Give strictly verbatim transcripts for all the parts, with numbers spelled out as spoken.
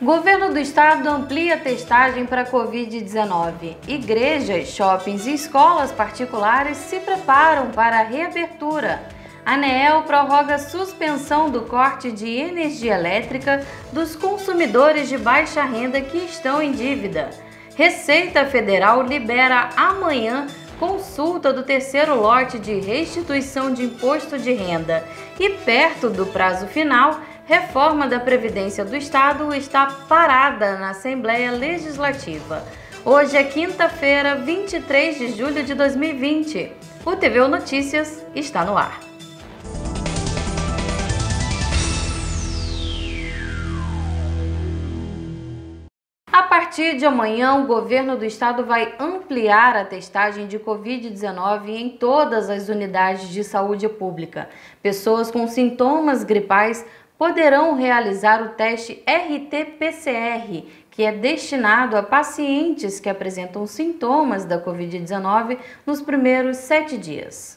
Governo do Estado amplia a testagem para covid dezenove. Igrejas, shoppings e escolas particulares se preparam para a reabertura. A ANEEL prorroga a suspensão do corte de energia elétrica dos consumidores de baixa renda que estão em dívida. Receita Federal libera amanhã consulta do terceiro lote de restituição de imposto de renda. E perto do prazo final, reforma da Previdência do Estado está parada na Assembleia Legislativa. Hoje é quinta-feira, vinte e três de julho de dois mil e vinte. O T V U Notícias está no ar. A partir de amanhã, o governo do estado vai ampliar a testagem de covid dezenove em todas as unidades de saúde pública. Pessoas com sintomas gripais poderão realizar o teste R T P C R, que é destinado a pacientes que apresentam sintomas da covid dezenove nos primeiros sete dias.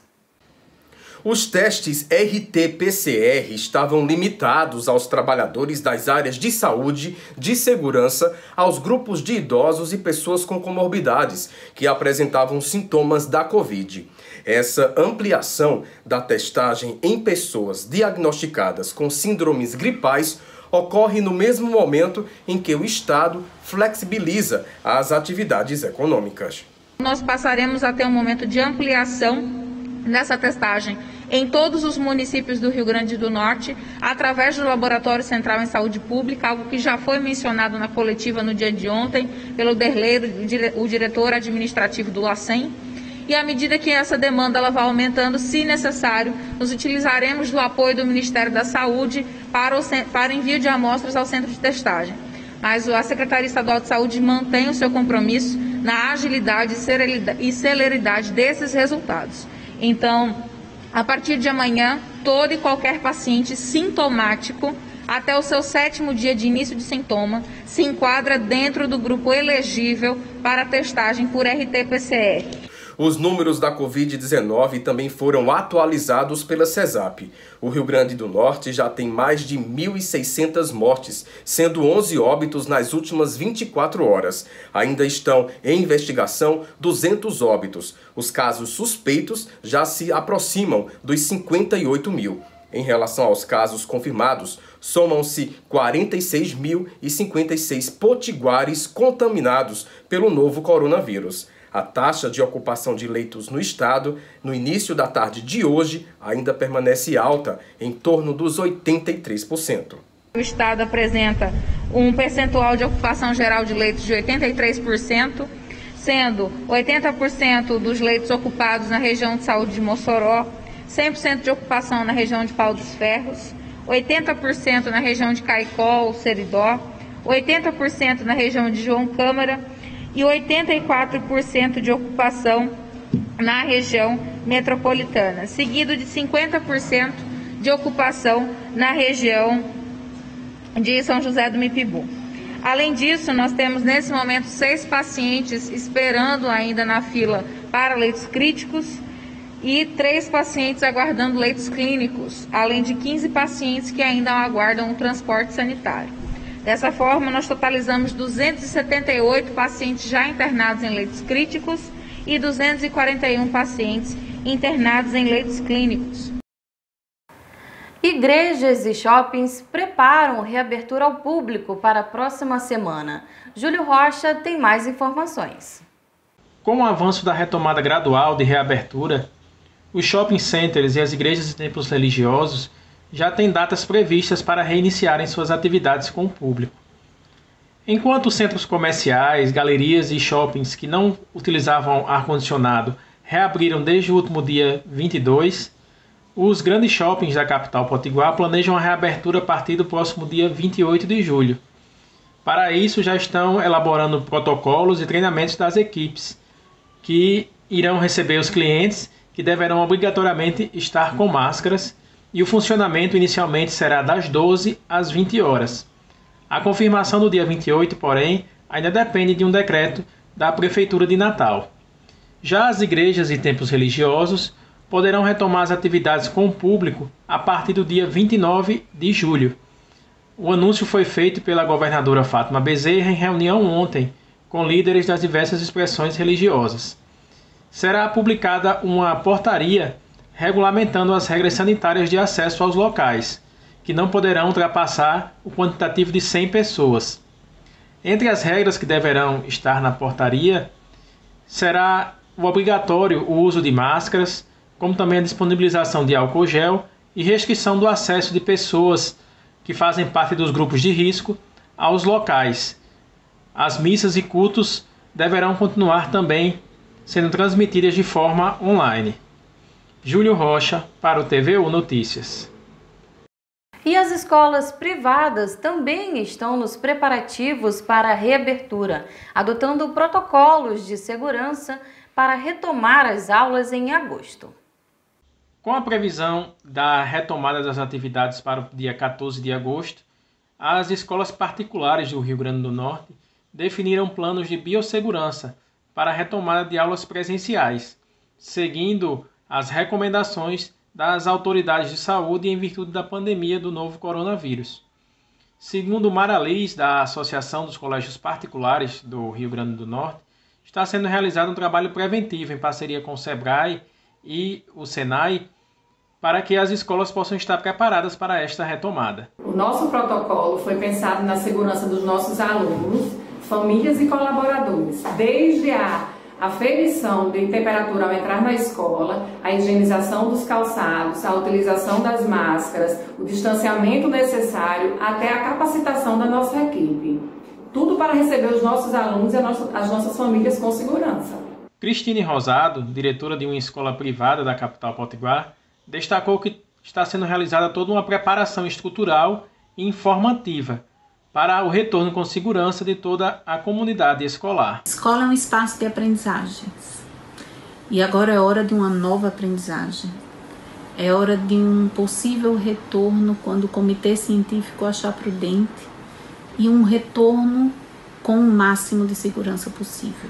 Os testes R T P C R estavam limitados aos trabalhadores das áreas de saúde, de segurança, aos grupos de idosos e pessoas com comorbidades que apresentavam sintomas da Covid. Essa ampliação da testagem em pessoas diagnosticadas com síndromes gripais ocorre no mesmo momento em que o Estado flexibiliza as atividades econômicas. Nós passaremos a ter um momento de ampliação nessa testagem em todos os municípios do Rio Grande do Norte, através do Laboratório Central em Saúde Pública, algo que já foi mencionado na coletiva no dia de ontem pelo Derleiro, o diretor administrativo do LACEN. E à medida que essa demanda ela vai aumentando, se necessário, nos utilizaremos do apoio do Ministério da Saúde para o para envio de amostras ao centro de testagem. Mas a Secretaria Estadual de Saúde mantém o seu compromisso na agilidade e celeridade desses resultados. Então, a partir de amanhã, todo e qualquer paciente sintomático, até o seu sétimo dia de início de sintoma, se enquadra dentro do grupo elegível para testagem por R T P C R. Os números da covid dezenove também foram atualizados pela CESAP. O Rio Grande do Norte já tem mais de mil e seiscentas mortes, sendo onze óbitos nas últimas vinte e quatro horas. Ainda estão em investigação duzentos óbitos. Os casos suspeitos já se aproximam dos cinquenta e oito mil. Em relação aos casos confirmados, somam-se quarenta e seis mil e cinquenta e seis potiguares contaminados pelo novo coronavírus. A taxa de ocupação de leitos no estado, no início da tarde de hoje, ainda permanece alta, em torno dos oitenta e três por cento. O estado apresenta um percentual de ocupação geral de leitos de oitenta e três por cento, sendo oitenta por cento dos leitos ocupados na região de saúde de Mossoró, cem por cento de ocupação na região de Pau dos Ferros, oitenta por cento na região de Caicó ou Seridó, oitenta por cento na região de João Câmara, e oitenta e quatro por cento de ocupação na região metropolitana, seguido de cinquenta por cento de ocupação na região de São José do Mipibu. Além disso, nós temos nesse momento seis pacientes esperando ainda na fila para leitos críticos e três pacientes aguardando leitos clínicos, além de quinze pacientes que ainda aguardam o transporte sanitário. Dessa forma, nós totalizamos duzentos e setenta e oito pacientes já internados em leitos críticos e duzentos e quarenta e um pacientes internados em leitos clínicos. Igrejas e shoppings preparam reabertura ao público para a próxima semana. Júlio Rocha tem mais informações. Com o avanço da retomada gradual de reabertura, os shopping centers e as igrejas e templos religiosos já têm datas previstas para reiniciarem suas atividades com o público. Enquanto os centros comerciais, galerias e shoppings que não utilizavam ar-condicionado reabriram desde o último dia vinte e dois, os grandes shoppings da capital potiguar planejam a reabertura a partir do próximo dia vinte e oito de julho. Para isso, já estão elaborando protocolos e treinamentos das equipes, que irão receber os clientes, que deverão obrigatoriamente estar com máscaras, e o funcionamento inicialmente será das doze às vinte horas. A confirmação do dia vinte e oito, porém, ainda depende de um decreto da Prefeitura de Natal. Já as igrejas e templos religiosos poderão retomar as atividades com o público a partir do dia vinte e nove de julho. O anúncio foi feito pela governadora Fátima Bezerra em reunião ontem com líderes das diversas expressões religiosas. Será publicada uma portaria regulamentando as regras sanitárias de acesso aos locais, que não poderão ultrapassar o quantitativo de cem pessoas. Entre as regras que deverão estar na portaria, será o obrigatório o uso de máscaras, como também a disponibilização de álcool gel e restrição do acesso de pessoas que fazem parte dos grupos de risco aos locais. As missas e cultos deverão continuar também sendo transmitidas de forma online. Júlio Rocha, para o T V U Notícias. E as escolas privadas também estão nos preparativos para a reabertura, adotando protocolos de segurança para retomar as aulas em agosto. Com a previsão da retomada das atividades para o dia quatorze de agosto, as escolas particulares do Rio Grande do Norte definiram planos de biossegurança para a retomada de aulas presenciais, seguindo as recomendações das autoridades de saúde em virtude da pandemia do novo coronavírus. Segundo Mara Liz, da Associação dos Colégios Particulares do Rio Grande do Norte, está sendo realizado um trabalho preventivo em parceria com o SEBRAE e o SENAI para que as escolas possam estar preparadas para esta retomada. O nosso protocolo foi pensado na segurança dos nossos alunos, famílias e colaboradores, desde a aferição de temperatura ao entrar na escola, a higienização dos calçados, a utilização das máscaras, o distanciamento necessário, até a capacitação da nossa equipe. Tudo para receber os nossos alunos e as nossas famílias com segurança. Cristine Rosado, diretora de uma escola privada da capital potiguar, destacou que está sendo realizada toda uma preparação estrutural e informativa para o retorno com segurança de toda a comunidade escolar. A escola é um espaço de aprendizagens. E agora é hora de uma nova aprendizagem. É hora de um possível retorno quando o comitê científico achar prudente e um retorno com o máximo de segurança possível.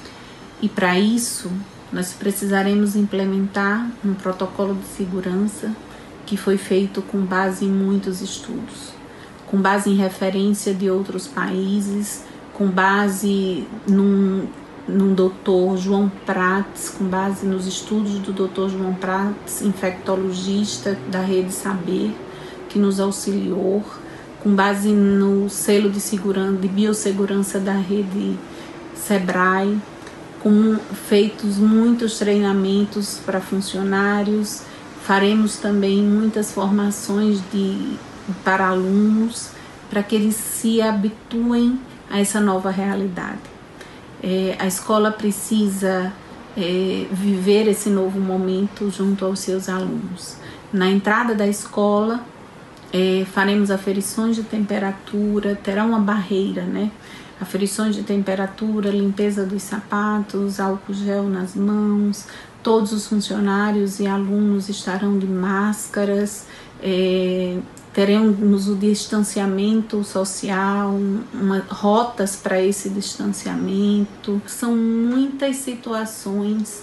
E para isso, nós precisaremos implementar um protocolo de segurança que foi feito com base em muitos estudos, com base em referência de outros países, com base num, num doutor João Prats, com base nos estudos do doutor João Prats, infectologista da Rede Saber, que nos auxiliou, com base no selo de, segurança, de biossegurança da Rede SEBRAE, com feitos muitos treinamentos para funcionários, faremos também muitas formações de, para alunos, para que eles se habituem a essa nova realidade. É, a escola precisa é, viver esse novo momento junto aos seus alunos. Na entrada da escola, é, faremos aferições de temperatura, terá uma barreira, né? Aferições de temperatura, limpeza dos sapatos, álcool gel nas mãos, todos os funcionários e alunos estarão de máscaras, é, teremos o distanciamento social, uma, rotas para esse distanciamento. São muitas situações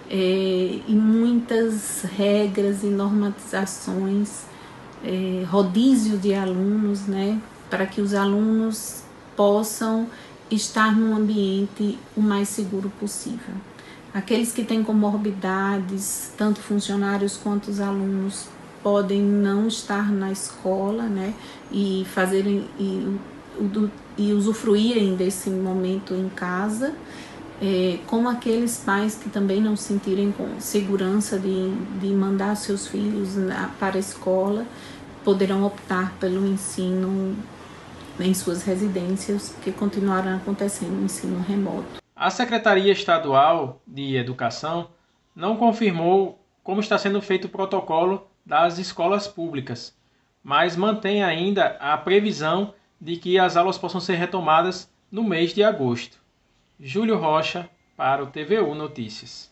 é, e muitas regras e normatizações, é, rodízio de alunos, né, para que os alunos possam estar num ambiente o mais seguro possível. Aqueles que têm comorbidades, tanto funcionários quanto os alunos, podem não estar na escola, né, e fazerem e, e usufruírem desse momento em casa, é, como aqueles pais que também não se sentirem com segurança de, de mandar seus filhos na, para a escola, poderão optar pelo ensino em suas residências, que continuarão acontecendo o ensino remoto. A Secretaria Estadual de Educação não confirmou como está sendo feito o protocolo das escolas públicas, mas mantém ainda a previsão de que as aulas possam ser retomadas no mês de agosto. Júlio Rocha, para o T V U Notícias.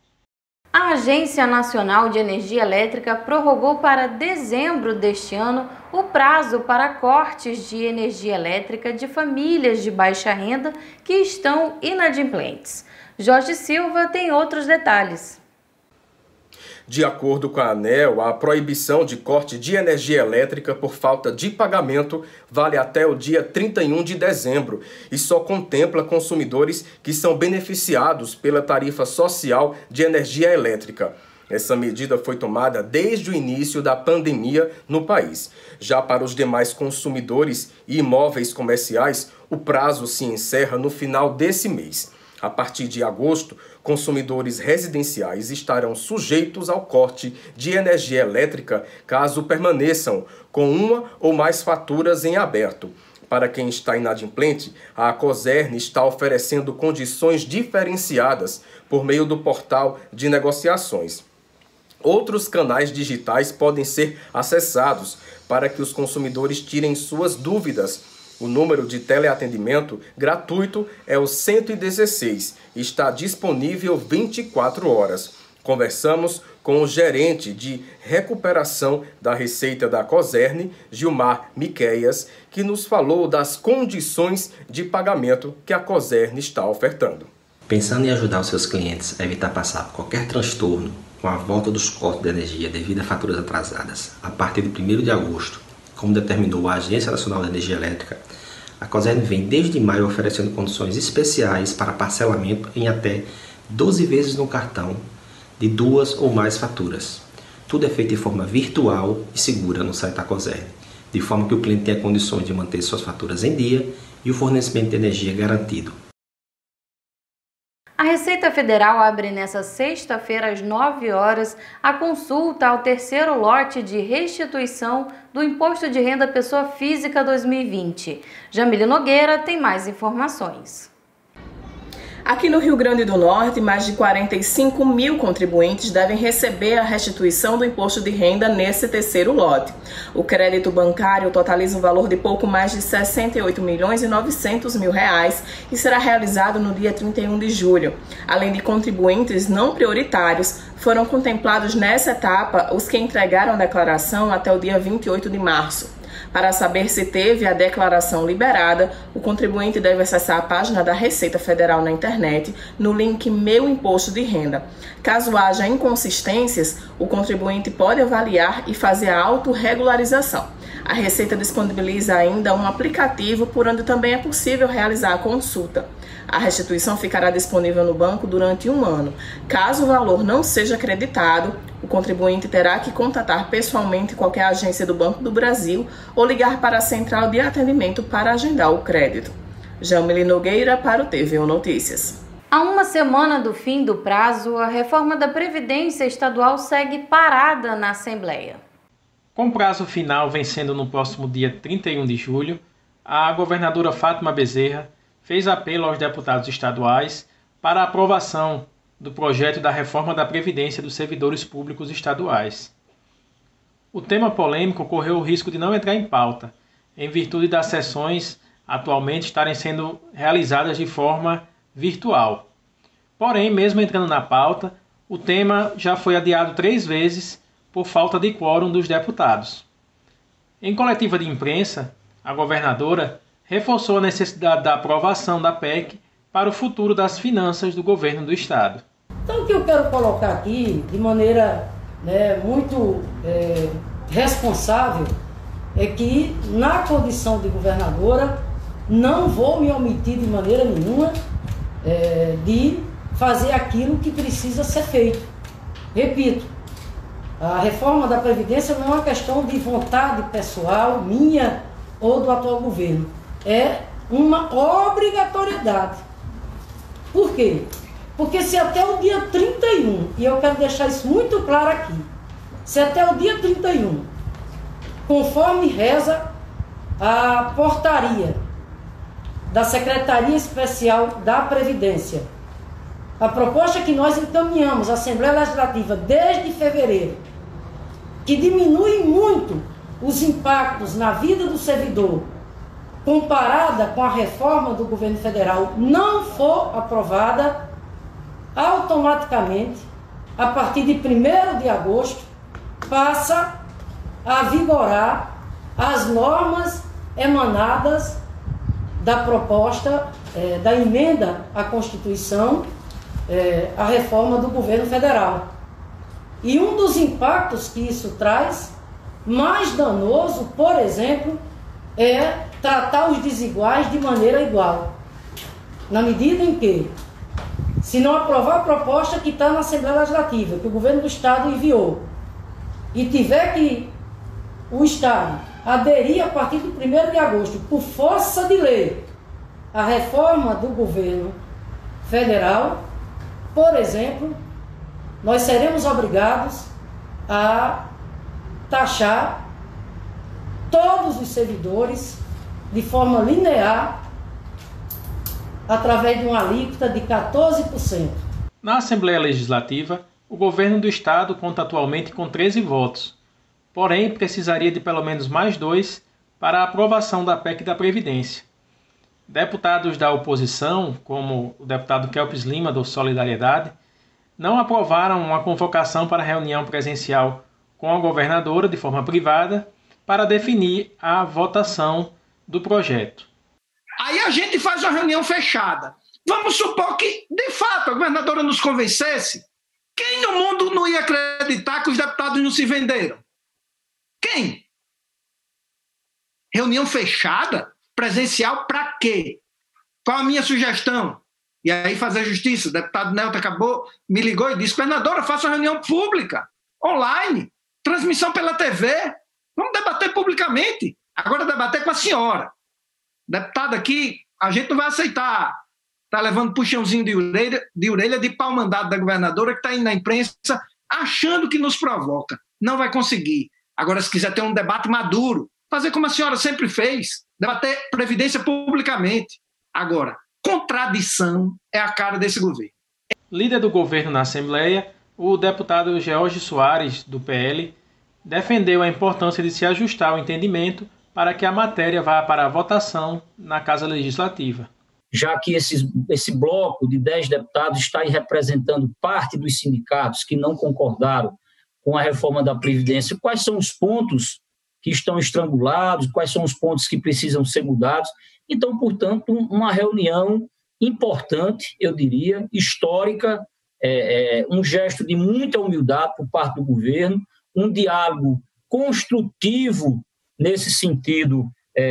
A Agência Nacional de Energia Elétrica prorrogou para dezembro deste ano o prazo para cortes de energia elétrica de famílias de baixa renda que estão inadimplentes. Jorge Silva tem outros detalhes. De acordo com a ANEEL, a proibição de corte de energia elétrica por falta de pagamento vale até o dia trinta e um de dezembro e só contempla consumidores que são beneficiados pela tarifa social de energia elétrica. Essa medida foi tomada desde o início da pandemia no país. Já para os demais consumidores e imóveis comerciais, o prazo se encerra no final desse mês. A partir de agosto, consumidores residenciais estarão sujeitos ao corte de energia elétrica caso permaneçam com uma ou mais faturas em aberto. Para quem está inadimplente, a Cosern está oferecendo condições diferenciadas por meio do portal de negociações. Outros canais digitais podem ser acessados para que os consumidores tirem suas dúvidas. O número de teleatendimento gratuito é o cento e dezesseis e está disponível vinte e quatro horas. Conversamos com o gerente de recuperação da Receita da Cosern, Gilmar Miqueias, que nos falou das condições de pagamento que a Cosern está ofertando. Pensando em ajudar os seus clientes a evitar passar por qualquer transtorno com a volta dos cortes de energia devido a faturas atrasadas a partir de primeiro de agosto, como determinou a Agência Nacional de Energia Elétrica, a Cosern vem desde maio oferecendo condições especiais para parcelamento em até doze vezes no cartão de duas ou mais faturas. Tudo é feito de forma virtual e segura no site da Cosern, de forma que o cliente tenha condições de manter suas faturas em dia e o fornecimento de energia garantido. A Receita Federal abre nesta sexta-feira às nove horas a consulta ao terceiro lote de restituição do Imposto de Renda Pessoa Física dois mil e vinte. Jamile Nogueira tem mais informações. Aqui no Rio Grande do Norte, mais de quarenta e cinco mil contribuintes devem receber a restituição do imposto de renda nesse terceiro lote. O crédito bancário totaliza um valor de pouco mais de sessenta e oito milhões e novecentos mil reais e será realizado no dia trinta e um de julho. Além de contribuintes não prioritários, foram contemplados nessa etapa os que entregaram a declaração até o dia vinte e oito de março. Para saber se teve a declaração liberada, o contribuinte deve acessar a página da Receita Federal na internet no link Meu Imposto de Renda. Caso haja inconsistências, o contribuinte pode avaliar e fazer a autorregularização. A Receita disponibiliza ainda um aplicativo por onde também é possível realizar a consulta. A restituição ficará disponível no banco durante um ano. Caso o valor não seja acreditado, o contribuinte terá que contatar pessoalmente qualquer agência do Banco do Brasil ou ligar para a central de atendimento para agendar o crédito. Jamile Nogueira para o T V U Notícias. Há uma semana do fim do prazo, a reforma da Previdência Estadual segue parada na Assembleia. Com prazo final vencendo no próximo dia trinta e um de julho, a governadora Fátima Bezerra fez apelo aos deputados estaduais para a aprovação do projeto da reforma da Previdência dos servidores públicos estaduais. O tema polêmico correu o risco de não entrar em pauta, em virtude das sessões atualmente estarem sendo realizadas de forma virtual. Porém, mesmo entrando na pauta, o tema já foi adiado três vezes por falta de quórum dos deputados. Em coletiva de imprensa, a governadora reforçou a necessidade da aprovação da P E C para o futuro das finanças do governo do Estado. Então, o que eu quero colocar aqui, de maneira né, muito é, responsável, é que, na condição de governadora, não vou me omitir de maneira nenhuma é, de fazer aquilo que precisa ser feito. Repito, a reforma da Previdência não é uma questão de vontade pessoal, minha ou do atual governo. É uma obrigatoriedade. Por quê? Porque se até o dia trinta e um, e eu quero deixar isso muito claro aqui, se até o dia trinta e um, conforme reza a portaria da Secretaria Especial da Previdência, a proposta que nós encaminhamos à Assembleia Legislativa desde fevereiro, que diminui muito os impactos na vida do servidor, comparada com a reforma do governo federal, não for aprovada, automaticamente, a partir de primeiro de agosto, passa a vigorar as normas emanadas da proposta, eh, da emenda à Constituição, eh, a reforma do governo federal. E um dos impactos que isso traz, mais danoso, por exemplo, é tratar os desiguais de maneira igual. Na medida em que, se não aprovar a proposta que está na Assembleia Legislativa, que o governo do Estado enviou, e tiver que o Estado aderir a partir do primeiro de agosto, por força de lei, à reforma do governo federal, por exemplo, nós seremos obrigados a taxar todos os servidores de forma linear através de uma alíquota de quatorze por cento. Na Assembleia Legislativa, o governo do Estado conta atualmente com treze votos, porém precisaria de pelo menos mais dois para a aprovação da P E C da Previdência. Deputados da oposição, como o deputado Kelps Lima, do Solidariedade, não aprovaram uma convocação para reunião presencial com a governadora de forma privada para definir a votação do projeto. Aí a gente faz uma reunião fechada. Vamos supor que, de fato, a governadora nos convencesse. Quem no mundo não ia acreditar que os deputados não se venderam? Quem? Reunião fechada? Presencial para quê? Qual a minha sugestão? E aí fazer justiça. O deputado Nelton acabou, me ligou e disse: governadora, faça uma reunião pública, online, transmissão pela T V. Vamos debater publicamente. Agora debater com a senhora. Deputado aqui, a gente não vai aceitar. Está levando puxãozinho de orelha, de orelha de pau mandado da governadora, que está indo na imprensa achando que nos provoca. Não vai conseguir. Agora, se quiser ter um debate maduro, fazer como a senhora sempre fez, debater Previdência publicamente. Agora, contradição é a cara desse governo. Líder do governo na Assembleia, o deputado George Soares, do P L, defendeu a importância de se ajustar ao entendimento para que a matéria vá para a votação na Casa Legislativa. Já que esse, esse bloco de dez deputados está aí representando parte dos sindicatos que não concordaram com a reforma da Previdência, quais são os pontos que estão estrangulados, quais são os pontos que precisam ser mudados. Então, portanto, uma reunião importante, eu diria, histórica, é, é, um gesto de muita humildade por parte do governo, um diálogo construtivo nesse sentido,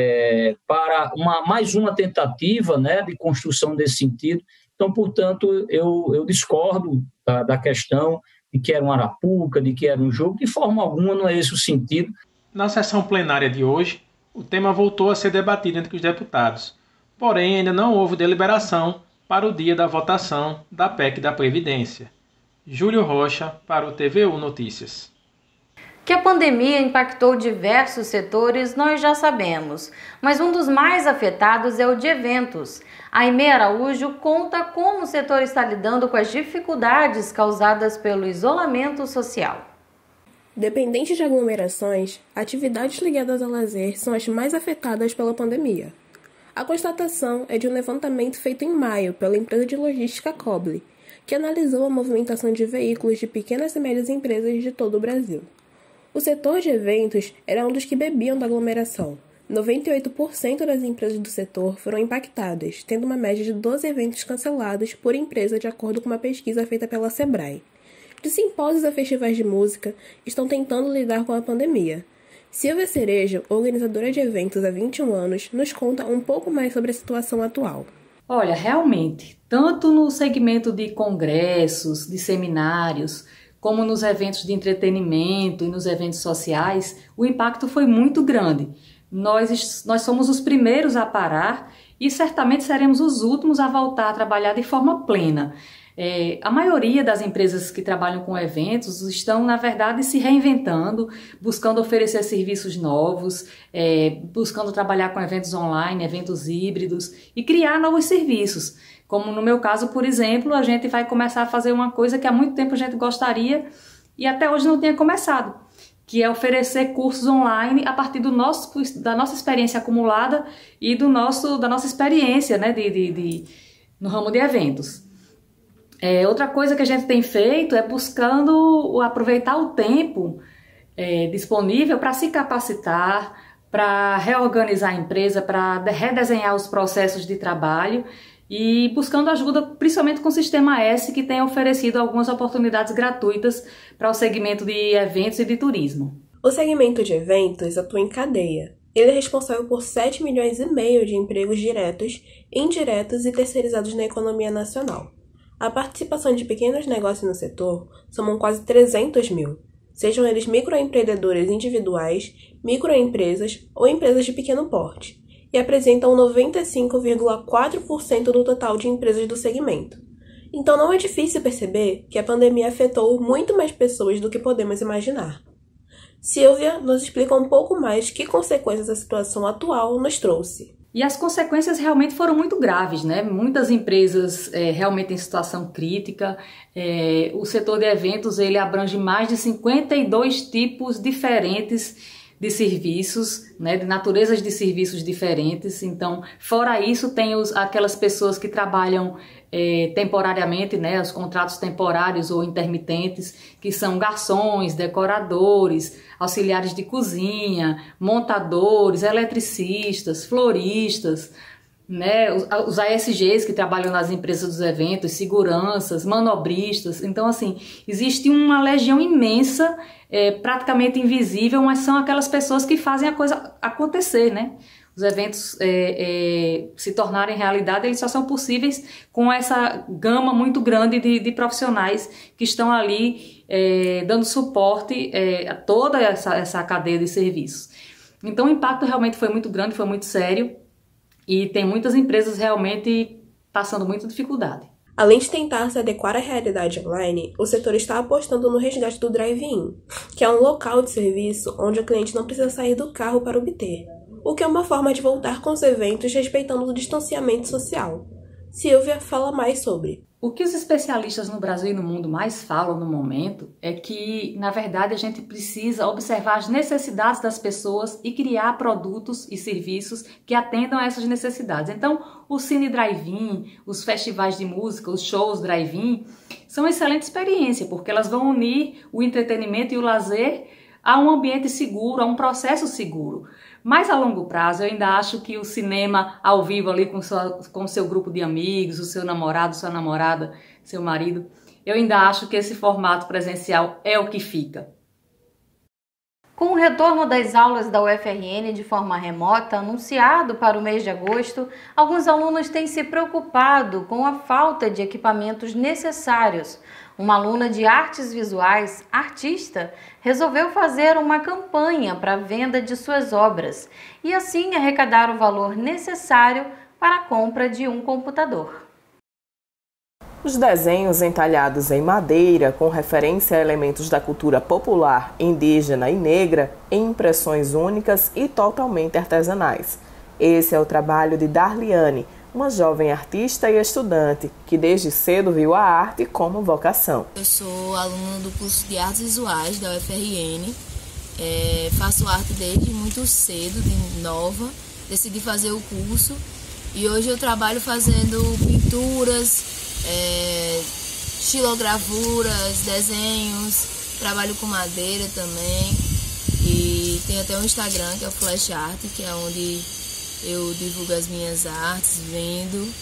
é, para uma, mais uma tentativa, né, de construção desse sentido. Então, portanto, eu, eu discordo da, da questão de que era uma arapuca, de que era um jogo. De forma alguma não é esse o sentido. Na sessão plenária de hoje, o tema voltou a ser debatido entre os deputados, porém ainda não houve deliberação para o dia da votação da P E C da Previdência. Júlio Rocha, para o T V U Notícias. Que a pandemia impactou diversos setores, nós já sabemos, mas um dos mais afetados é o de eventos. A Aimee Araújo conta como o setor está lidando com as dificuldades causadas pelo isolamento social. Dependentes de aglomerações, atividades ligadas ao lazer são as mais afetadas pela pandemia. A constatação é de um levantamento feito em maio pela empresa de logística Coble, que analisou a movimentação de veículos de pequenas e médias empresas de todo o Brasil. O setor de eventos era um dos que bebiam da aglomeração. noventa e oito por cento das empresas do setor foram impactadas, tendo uma média de doze eventos cancelados por empresa, de acordo com uma pesquisa feita pela Sebrae. De simpósios a festivais de música, estão tentando lidar com a pandemia. Silvia Cerejo, organizadora de eventos há vinte e um anos, nos conta um pouco mais sobre a situação atual. Olha, realmente, tanto no segmento de congressos, de seminários, como nos eventos de entretenimento e nos eventos sociais, o impacto foi muito grande. Nós, nós somos os primeiros a parar e certamente seremos os últimos a voltar a trabalhar de forma plena. É, a maioria das empresas que trabalham com eventos estão, na verdade, se reinventando, buscando oferecer serviços novos, é, buscando trabalhar com eventos online, eventos híbridos e criar novos serviços. Como no meu caso, por exemplo, a gente vai começar a fazer uma coisa que há muito tempo a gente gostaria e até hoje não tinha começado, que é oferecer cursos online a partir do nosso, da nossa experiência acumulada e do nosso, da nossa experiência, né, de, de, de, no ramo de eventos. É, outra coisa que a gente tem feito é buscando aproveitar o tempo é, disponível para se capacitar, para reorganizar a empresa, para redesenhar os processos de trabalho e buscando ajuda principalmente com o Sistema S, que tem oferecido algumas oportunidades gratuitas para o segmento de eventos e de turismo. O segmento de eventos atua em cadeia. Ele é responsável por sete milhões e meio de empregos diretos, indiretos e terceirizados na economia nacional. A participação de pequenos negócios no setor somam quase trezentos mil, sejam eles microempreendedores individuais, microempresas ou empresas de pequeno porte, e apresentam noventa e cinco vírgula quatro por cento do total de empresas do segmento. Então não é difícil perceber que a pandemia afetou muito mais pessoas do que podemos imaginar. Silvia nos explica um pouco mais que consequências a situação atual nos trouxe. E as consequências realmente foram muito graves, né? Muitas empresas é, realmente em situação crítica. É, o setor de eventos ele abrange mais de cinquenta e dois tipos diferentes de serviços, né, de naturezas de serviços diferentes. Então, fora isso, tem os, aquelas pessoas que trabalham é, temporariamente, né, os contratos temporários ou intermitentes, que são garçons, decoradores, auxiliares de cozinha, montadores, eletricistas, floristas, né, os, os A S Gs que trabalham nas empresas dos eventos, seguranças, manobristas. Então, assim, existe uma legião imensa, é, praticamente invisível, mas são aquelas pessoas que fazem a coisa acontecer, né? Os eventos é, é, se tornarem realidade, eles só são possíveis com essa gama muito grande de, de profissionais que estão ali é, dando suporte é, a toda essa, essa cadeia de serviços. Então, o impacto realmente foi muito grande, foi muito sério. E tem muitas empresas realmente passando muita dificuldade. Além de tentar se adequar à realidade online, o setor está apostando no resgate do drive-in, que é um local de serviço onde o cliente não precisa sair do carro para obter, o que é uma forma de voltar com os eventos respeitando o distanciamento social. Silvia fala mais sobre. O que os especialistas no Brasil e no mundo mais falam no momento é que, na verdade, a gente precisa observar as necessidades das pessoas e criar produtos e serviços que atendam a essas necessidades. Então, o Cine Drive-In, os festivais de música, os shows Drive-In, são uma excelente experiência, porque elas vão unir o entretenimento e o lazer a um ambiente seguro, a um processo seguro. Mas a longo prazo, eu ainda acho que o cinema ao vivo ali com sua, com seu grupo de amigos, o seu namorado, sua namorada, seu marido, eu ainda acho que esse formato presencial é o que fica. Com o retorno das aulas da U F R N de forma remota, anunciado para o mês de agosto, alguns alunos têm se preocupado com a falta de equipamentos necessários. Uma aluna de artes visuais, artista, resolveu fazer uma campanha para a venda de suas obras e assim arrecadar o valor necessário para a compra de um computador. Os desenhos entalhados em madeira, com referência a elementos da cultura popular, indígena e negra, em impressões únicas e totalmente artesanais. Esse é o trabalho de Darliane, uma jovem artista e estudante que desde cedo viu a arte como vocação. Eu sou aluna do curso de Artes Visuais da U F R N, é, faço arte desde muito cedo, de nova, decidi fazer o curso e hoje eu trabalho fazendo pinturas, é, estilogravuras, desenhos, trabalho com madeira também e tem até um Instagram que é o Flash Art, que é onde eu divulgo as minhas artes, vendo,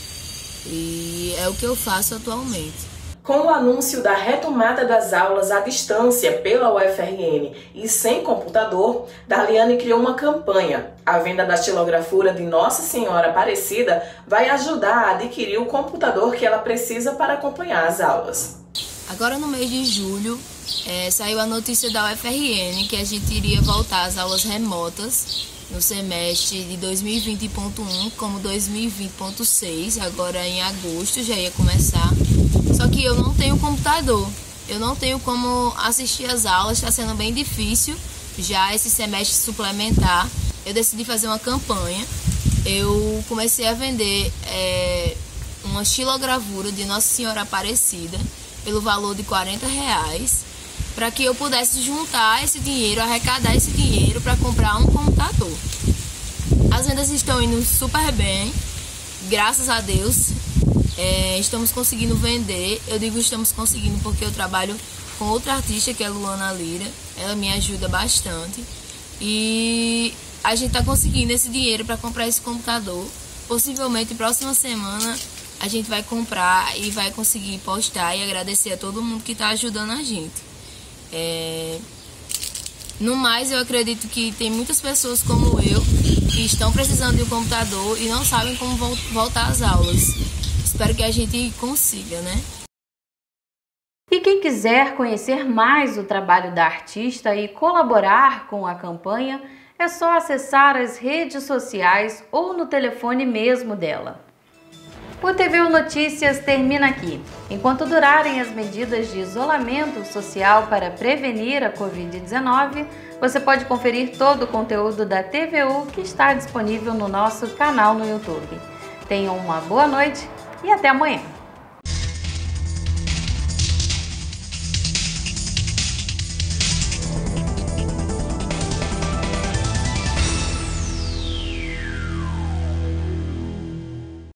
e é o que eu faço atualmente. Com o anúncio da retomada das aulas à distância pela U F R N e sem computador, Darliane criou uma campanha. A venda da estilografura de Nossa Senhora Aparecida vai ajudar a adquirir o computador que ela precisa para acompanhar as aulas. Agora no mês de julho, é, saiu a notícia da U F R N que a gente iria voltar às aulas remotas no semestre de dois mil e vinte ponto um como dois mil e vinte ponto seis, agora em agosto já ia começar. Só que eu não tenho computador, eu não tenho como assistir às aulas, está sendo bem difícil já esse semestre suplementar. Eu decidi fazer uma campanha, eu comecei a vender é, uma estilogravura de Nossa Senhora Aparecida pelo valor de quarenta reais, para que eu pudesse juntar esse dinheiro, arrecadar esse dinheiro para comprar um computador. As vendas estão indo super bem, graças a Deus, é, estamos conseguindo vender. Eu digo estamos conseguindo porque eu trabalho com outra artista que é a Luana Lira, ela me ajuda bastante e a gente está conseguindo esse dinheiro para comprar esse computador. Possivelmente próxima semana a gente vai comprar e vai conseguir postar e agradecer a todo mundo que está ajudando a gente. É... No mais, eu acredito que tem muitas pessoas como eu que estão precisando de um computador e não sabem como voltar às aulas. Espero que a gente consiga, né? E quem quiser conhecer mais o trabalho da artista e colaborar com a campanha, é só acessar as redes sociais ou no telefone mesmo dela. O T V U Notícias termina aqui. Enquanto durarem as medidas de isolamento social para prevenir a covid dezenove, você pode conferir todo o conteúdo da T V U que está disponível no nosso canal no YouTube. Tenham uma boa noite e até amanhã!